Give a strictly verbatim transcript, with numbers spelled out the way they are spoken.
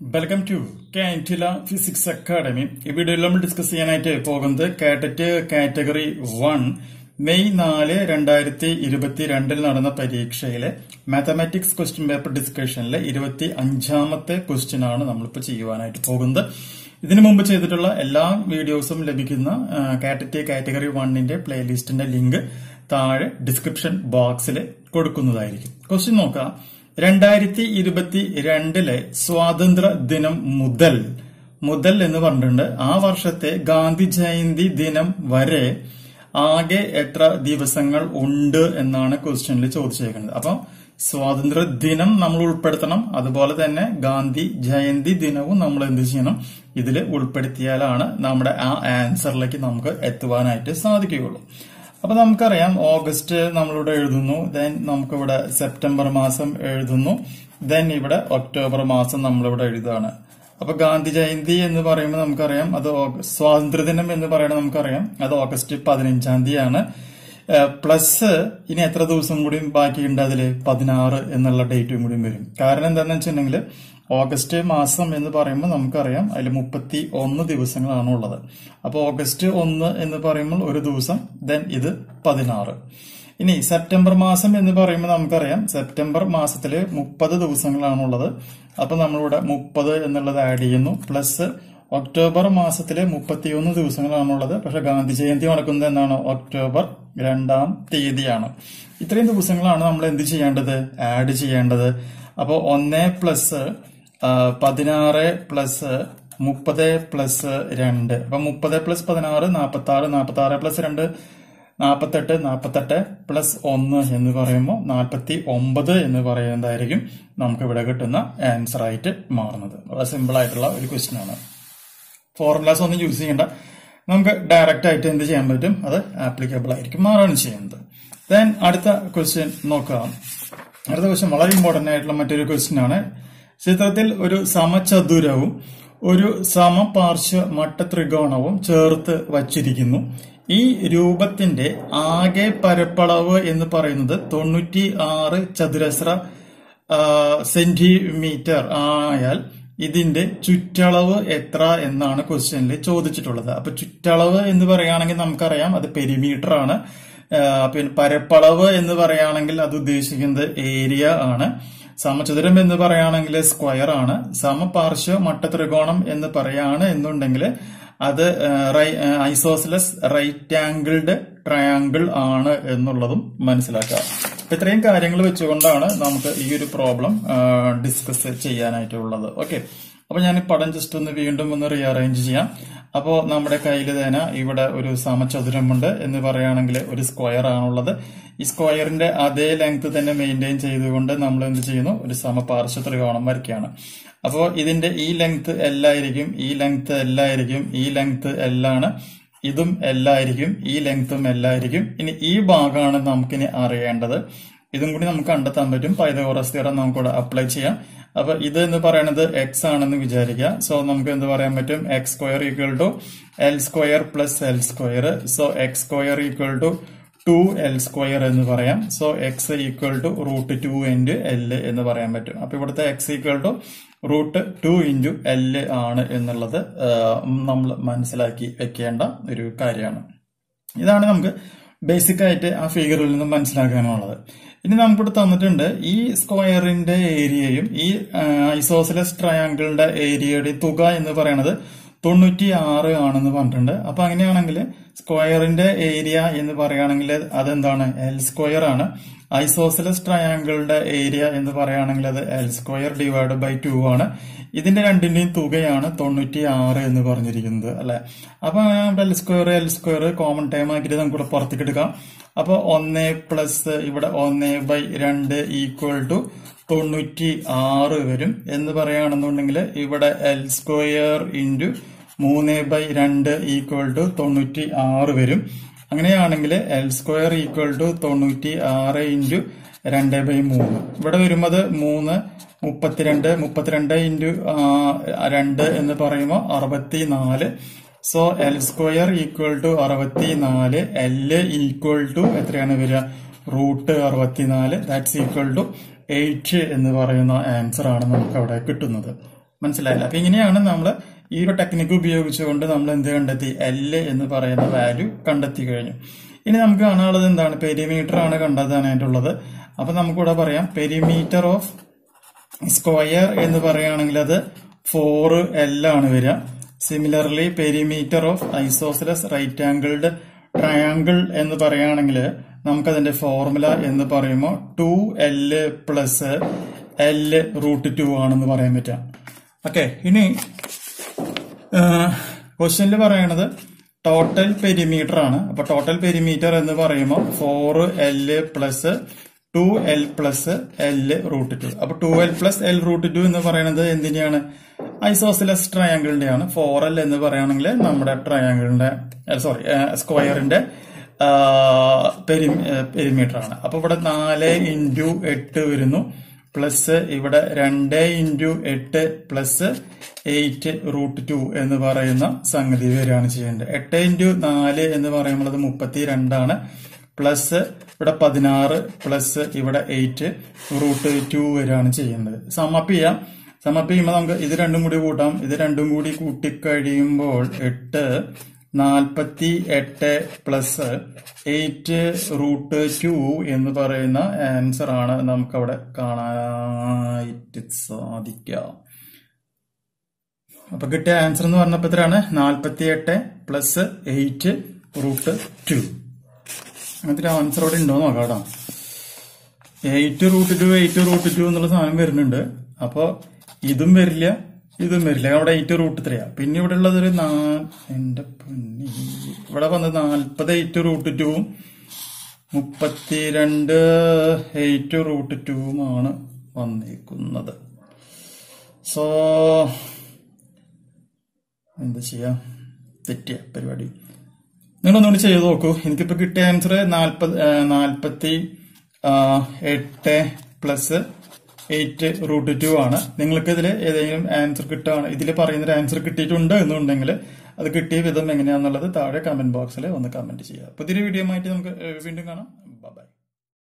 Welcome to CANDELA Physics Academy. This video we will discuss K T E T Category one May four, twenty twenty-two നടന്ന പരീക്ഷയിലെ mathematics question paper ഡിസ്കഷനിലെ ഇരുപത്തിയഞ്ചാമത്തെ question ആണ് നമ്മൾ ഇപ്പോൾ ചെയ്യുവാനായിട്ട് പോകുന്നത്. ഇതിനു മുമ്പ് ചെയ്തിട്ടുള്ള എല്ലാ വീഡിയോസും ലഭിക്കുന്ന K T E T category ഒന്നിന്റെ പ്ലേലിസ്റ്റിന്റെ ലിങ്ക് താഴെ ഡിസ്ക്രിപ്ഷൻ ബോക്സിൽ കൊടുക്കുന്നതായിരിക്കും. ക്വസ്റ്റ്യൻ നോക്കാം. രണ്ടായിരത്തി ഇരുപത്തി രണ്ടിലെ സ്വാതന്ത്ര്യ ദിനം മുതൽ മുതൽ എന്ന് പറഞ്ഞിട്ടുണ്ട് ആ വർഷത്തെ ഗാന്ധി ജയന്തി ദിനം വരെ ആകെ എത്ര ദിവസങ്ങൾ ഉണ്ട് എന്നാണ് ക്വസ്റ്റ്യനിൽ ചോദിച്ചേക്കുന്നത്. അപ്പൊ സ്വാതന്ത്ര്യ ദിനം നമ്മൾ ഉൾപ്പെടുത്തണം, അതുപോലെ തന്നെ ഗാന്ധി ജയന്തി ദിനവും നമ്മൾ എന്ത് ചെയ്യണം, ഇതിൽ ഉൾപ്പെടുത്തിയാലാണ് നമ്മുടെ ആ ആൻസറിലേക്ക് നമുക്ക് എത്തുവാനായിട്ട് സാധിക്കുകയുള്ളൂ. അപ്പൊ നമുക്കറിയാം ഓഗസ്റ്റ് നമ്മളിവിടെ എഴുതുന്നു, ദെൻ നമുക്കിവിടെ സെപ്റ്റംബർ മാസം എഴുതുന്നു, ദെൻ ഇവിടെ ഒക്ടോബർ മാസം നമ്മളിവിടെ എഴുതുകയാണ്. അപ്പൊ ഗാന്ധി ജയന്തി എന്ന് പറയുമ്പോൾ നമുക്കറിയാം അത് സ്വാതന്ത്ര്യദിനം എന്ന് പറയുന്നത് നമുക്കറിയാം അത് ഓഗസ്റ്റ് പതിനഞ്ചാം തീയതിയാണ്. പ്ലസ് ഇനി എത്ര ദിവസം കൂടി ബാക്കിയുണ്ട്, അതില് പതിനാറ് എന്നുള്ള ഡേറ്റും കൂടി വരും. കാരണം എന്താണെന്ന് വെച്ചിട്ടുണ്ടെങ്കിൽ ഓഗസ്റ്റ് മാസം എന്ന് പറയുമ്പോൾ നമുക്കറിയാം അതിൽ മുപ്പത്തി ഒന്ന് ദിവസങ്ങളാണ് ഉള്ളത്. അപ്പൊ ഓഗസ്റ്റ് ഒന്ന് എന്ന് പറയുമ്പോൾ ഒരു ദിവസം, ദെൻ ഇത് പതിനാറ്. ഇനി സെപ്റ്റംബർ മാസം എന്ന് പറയുമ്പോൾ നമുക്കറിയാം സെപ്റ്റംബർ മാസത്തില് മുപ്പത് ദിവസങ്ങളാണുള്ളത്. അപ്പൊ നമ്മളിവിടെ മുപ്പത് എന്നുള്ളത് ആഡ് ചെയ്യുന്നു. പ്ലസ് ഒക്ടോബർ മാസത്തില് മുപ്പത്തിയൊന്ന് ദിവസങ്ങളാണുള്ളത്. പക്ഷെ ഗാന്ധി ജയന്തി നടക്കുന്നത് എന്നാണ് ഒക്ടോബർ രണ്ടാം തീയതിയാണ്. ഇത്രയും ദിവസങ്ങളാണ് നമ്മൾ എന്ത് ചെയ്യേണ്ടത്, ആഡ് ചെയ്യേണ്ടത്. അപ്പൊ ഒന്ന് പ്ലസ് പതിനാറ് പ്ലസ് മുപ്പത് പ്ലസ് രണ്ട്, അപ്പൊ മുപ്പത് പ്ലസ് പതിനാറ് നാപ്പത്തി ആറ്, നാപ്പത്തി ആറ് പ്ലസ് രണ്ട് നാപ്പത്തെട്ട്, നാപ്പത്തെട്ട് പ്ലസ് ഒന്ന് എന്ന് പറയുമ്പോൾ നാൽപ്പത്തി ഒമ്പത് എന്ന് പറയുന്നതായിരിക്കും നമുക്ക് ഇവിടെ കിട്ടുന്ന ആൻസർ ആയിട്ട് മാറുന്നത്. വളരെ സിമ്പിൾ ആയിട്ടുള്ള ഒരു ക്വസ്റ്റ്യൻ ആണ്. ഫോർമുലാസ് ഒന്നും യൂസ് ചെയ്യേണ്ട, നമുക്ക് ഡയറക്റ്റ് ആയിട്ട് എന്ത് ചെയ്യാൻ പറ്റും, അത് ആപ്ലിക്കബിൾ ആയിരിക്കും മാറാണ് ചെയ്യുന്നത്. ദെൻ അടുത്ത ക്വസ്റ്റ്യൻ നോക്കാം. അടുത്ത ക്വസ്റ്റ്യൻ വളരെ ഇമ്പോർട്ടന്റ് ആയിട്ടുള്ള മറ്റൊരു ക്വസ്റ്റ്യൻ ആണ്. ചിത്രത്തിൽ ഒരു സമചതുരവും ഒരു സമപാർശ്വ മട്ടത്രികോണവും ചേർത്ത് വച്ചിരിക്കുന്നു. ഈ രൂപത്തിന്റെ ആകെ പരപ്പളവ് എന്ന് പറയുന്നത് തൊണ്ണൂറ്റി ആറ് ചതുരശ്ര സെന്റിമീറ്റർ ആയാൽ ഇതിന്റെ ചുറ്റളവ് എത്ര എന്നാണ് ക്വസ്റ്റ്യനിൽ ചോദിച്ചിട്ടുള്ളത്. അപ്പൊ ചുറ്റളവ് എന്ന് പറയുകയാണെങ്കിൽ നമുക്കറിയാം അത് പെരിമീറ്റർ ആണ്. പിന്നെ പരപ്പളവ് എന്ന് പറയുകയാണെങ്കിൽ അത് ഉദ്ദേശിക്കുന്നത് ഏരിയ ആണ്. സമചതുരം എന്ന് പറയുകയാണെങ്കിൽ സ്ക്വയർ ആണ്. സമപാർശ്വ മട്ടത്രികോണം എന്ന് പറയാണ് എന്നുണ്ടെങ്കിൽ അത് ഐസോസിലസ് റൈറ്റ് ആംഗിൾഡ് ട്രയാങ്കിൾ ആണ് എന്നുള്ളതും മനസ്സിലാക്കുക. ഇത്രയും കാര്യങ്ങൾ വെച്ചുകൊണ്ടാണ് നമുക്ക് ഈ ഒരു പ്രോബ്ലം ഡിസ്കസ് ചെയ്യാനായിട്ടുള്ളത്. ഓക്കെ, അപ്പൊ ഞാൻ പടം ജസ്റ്റ് ഒന്ന് വീണ്ടും ഒന്ന് റീഅറേഞ്ച് ചെയ്യാം. അപ്പോ നമ്മുടെ കയ്യിൽ തന്നെ ഇവിടെ ഒരു സമചതുരമുണ്ട് എന്ന് പറയുകയാണെങ്കിൽ ഒരു സ്ക്വയർ ആണുള്ളത്. ഈ സ്ക്വയറിന്റെ അതേ ലെങ്ത് തന്നെ മെയിൻറ്റെയിൻ ചെയ്തുകൊണ്ട് നമ്മൾ എന്ത് ചെയ്യുന്നു, ഒരു സമപാർശ്വ ത്രികോണം വരയ്ക്കുകയാണ്. അപ്പോ ഇതിന്റെ ഈ ലെങ്ത് എല്ലായിരിക്കും, ഈ ലെങ്ത് എല്ലായിരിക്കും, ഈ ലെങ്ത് എല്ലാണ്, ഇതും എല്ലായിരിക്കും, ഈ ലെങ്ത്തും എല്ലായിരിക്കും. ഇനി ഈ ഭാഗമാണ് നമുക്കിനി അറിയേണ്ടത്. ഇതും കൂടി നമുക്ക് കണ്ടെത്താൻ പറ്റും. പൈതഗോറസ് തിയറം നമുക്കിവിടെ അപ്ലൈ ചെയ്യാം. അപ്പൊ ഇത് എന്ന് പറയുന്നത് എക്സ് ആണെന്ന് വിചാരിക്കുക. സോ നമുക്ക് എന്ത് പറയാൻ പറ്റും, x square equal to L square plus L square. So x square equal to two L square എന്ന് പറയാം. So x equal to root two into L എന്ന് പറയാൻ പറ്റും. അപ്പൊ ഇവിടുത്തെ x equal to root two into L ആണ് എന്നുള്ളത് നമ്മൾ മനസ്സിലാക്കി വെക്കേണ്ട ഒരു കാര്യമാണ്. ഇതാണ് നമുക്ക് ബേസിക് ആയിട്ട് ആ ഫിഗറിൽ നിന്ന് മനസ്സിലാക്കാനുള്ളത്. ഇനി നമുക്കിവിടെ തന്നിട്ടുണ്ട് ഈ സ്ക്വയറിന്റെ ഏരിയയും ഈ ഐസോസിലസ് ട്രയാങ്കിളിന്റെ ഏരിയയുടെ തുക എന്ന് പറയുന്നത് തൊണ്ണൂറ്റി ആറ് ആണെന്ന് പറഞ്ഞിട്ടുണ്ട്. അപ്പൊ അങ്ങനെയാണെങ്കിൽ സ്ക്വയറിന്റെ ഏരിയ എന്ന് പറയുകയാണെങ്കിൽ അതെന്താണ്, എൽ സ്ക്വയർ ആണ്. ഐസോസിലസ് ട്രയാങ്കിളിന്റെ ഏരിയ എന്ന് പറയുകയാണെങ്കിൽ അത് L square divide by two ആണ്. ഇതിന്റെ രണ്ടിന്റെയും തുകയാണ് തൊണ്ണൂറ്റി ആറ് എന്ന് പറഞ്ഞിരിക്കുന്നത് അല്ലെ. അപ്പൊ ഇവിടെ L square L square common time ആക്കിയിട്ട് നമുക്ക് പുറത്തേക്ക് എടുക്കാം. അപ്പൊ ഒന്ന് പ്ലസ് ഇവിടെ ഒന്ന് ബൈ രണ്ട് ഈക്വൽ ടു തൊണ്ണൂറ്റി ആറ് വരും എന്ന് പറയുകയാണെന്നുണ്ടെങ്കിൽ ഇവിടെ എൽ സ്ക്വയർ ഇൻറ്റു മൂന്ന് ബൈ രണ്ട് ഈക്വൽ ടു തൊണ്ണൂറ്റി ആറ് വരും. അങ്ങനെയാണെങ്കിൽ എൽ സ്ക്വയർ ഈക്വൽ ടു തൊണ്ണൂറ്റി ആറ് ഇൻറ്റു രണ്ട് ബൈ മൂന്ന്. ഇവിടെ വരുന്നത് മൂന്ന് മുപ്പത്തിരണ്ട്, മുപ്പത്തിരണ്ട് ഇൻറ്റു രണ്ട് എന്ന് പറയുമ്പോൾ അറുപത്തിനാല്. So L square equal to അറുപത്തിനാല്, എൽ ഈക്വൽ ടു എത്രയാണ് വരിക, റൂട്ട് അറുപത്തിനാല്. ദാറ്റ്സ് ഈക്വൽ ടു എയ്റ്റ് എന്ന് പറയുന്ന ആൻസർ ആണ് നമുക്ക് അവിടെ കിട്ടുന്നത്. മനസ്സിലായില്ല. അപ്പൊ ഇങ്ങനെയാണ് നമ്മൾ ഈ ഒരു ടെക്നിക്ക് ഉപയോഗിച്ചുകൊണ്ട് നമ്മൾ എന്ത് കണ്ടെത്തി, എൽ എന്ന് പറയുന്ന വാല്യൂ കണ്ടെത്തി കഴിഞ്ഞു. ഇനി നമുക്ക് കാണാനുള്ളത് എന്താണ്, പെരിമീറ്റർ ആണ് കണ്ടെത്താനായിട്ടുള്ളത്. അപ്പൊ നമുക്കിവിടെ പറയാം പെരിമീറ്റർ ഓഫ് സ്ക്വയർ എന്ന് പറയുകയാണെങ്കിൽ അത് ഫോർ എൽ ആണ് വരിക. Similarly perimeter of isosceles right angled triangle എന്ന് പറയുകയാണെങ്കിൽ നമുക്കതിന്റെ ഫോർമുല എന്ന് പറയുമ്പോൾ two L plus L root two ആണെന്ന് പറയാൻ പറ്റാം. ഓക്കെ, ഇനി ക്വസ്റ്റ്യനിൽ പറയണത് ടോട്ടൽ പെരിമീറ്റർ ആണ്. അപ്പൊ ടോട്ടൽ പെരിമീറ്റർ എന്ന് പറയുമ്പോൾ four L plus two L plus L root two. അപ്പൊ two L plus L root two എന്ന് പറയുന്നത് എന്തിനാണ്, ഐസോസിലസ് ട്രയാങ്കിളിന്റെ ആണ്. ഫോർ എൽ എന്ന് പറയുകയാണെങ്കിൽ നമ്മുടെ ട്രയാങ്കിളിന്റെ സോറി സ്ക്വയറിന്റെ പെരിമീറ്റർ ആണ്. അപ്പൊ ഇവിടെ നാല് ഇൻറ്റു എട്ട് വരുന്നു, പ്ലസ് ഇവിടെ രണ്ട് ഇൻറ്റു എട്ട് പ്ലസ് എയ്റ്റ് റൂട്ട് ടു എന്ന് പറയുന്ന സംഗതി വരികയാണ് ചെയ്യേണ്ടത്. എട്ട് ഇൻറ്റു നാല് എന്ന് പറയുമ്പോൾ അത് മുപ്പത്തി രണ്ടാണ്, പ്ലസ് ഇവിടെ പതിനാറ് പ്ലസ് ഇവിടെ എയ്റ്റ് റൂട്ട് ടു വരികയാണ് ചെയ്യുന്നത്. സമപ്പ് ചെയ്യാം. സമപ്പ് ചെയ്യുമ്പോൾ നമുക്ക് ഇത് രണ്ടും കൂടി കൂട്ടാം. ഇത് രണ്ടും കൂടി കൂട്ടിക്കഴിയുമ്പോൾ എട്ട് നാൽപ്പത്തി എട്ട് പ്ലസ് എയ്റ്റ് റൂട്ട് ടു എന്ന് പറയുന്ന ആൻസർ ആണ് നമുക്കവിടെ കാണാനായിട്ട് സാധിക്കുക. അപ്പൊ കിട്ടിയ ആൻസർ എന്ന് പറഞ്ഞപ്പോ എത്രയാണ്, നാൽപ്പത്തി എട്ട് പ്ലസ് എയ്റ്റ് റൂട്ട് ടു. അങ്ങനത്തെ ആൻസർ അവിടെ ഉണ്ടോ നോക്കാം കേട്ടോ. Eight root two eight root two എന്നുള്ള സാധനം വരുന്നുണ്ട്. അപ്പൊ ഇതും വരില്ല ഇതും വരില്ല, അവിടെ എയ്റ്റ് റൂട്ട് ത്രീയാ. പിന്നെ ഇവിടെ ഉള്ളത് ഒരു നാ എന്റെ പൊന്നി ഇവിടെ വന്നത് നാൽപ്പത് എയ്റ്റ് റൂട്ട് ടുവും മുപ്പത്തിരണ്ട് എയ്റ്റ് റൂട്ട് ടുവുമാണ് വന്നിരിക്കുന്നത്. സോ എന്താ ചെയ്യാ, തെറ്റിയ പരിപാടി. നിങ്ങളൊന്നുകൂടി ചെയ്ത് നോക്കൂ. എനിക്കിപ്പോ കിട്ടിയ ആൻസർ നാൽപ്പത് നാൽപ്പത്തി എട്ട് പ്ലസ് എയ്റ്റ് റൂട്ട് ടു ആണ്. നിങ്ങൾക്ക് ഇതിൽ ഏതെങ്കിലും ആൻസർ കിട്ടുകയാണ്, ഇതിൽ പറയുന്നൊരു ആൻസർ കിട്ടിയിട്ടുണ്ട് എന്നുണ്ടെങ്കിൽ അത് കിട്ടിയ വിധം എങ്ങനെയാണെന്നുള്ളത് താഴെ കമന്റ് ബോക്സിൽ ഒന്ന് കമന്റ് ചെയ്യുക. പുതിയൊരു വീഡിയോ ആയിട്ട് നമുക്ക് വീണ്ടും കാണാം. ബൈ.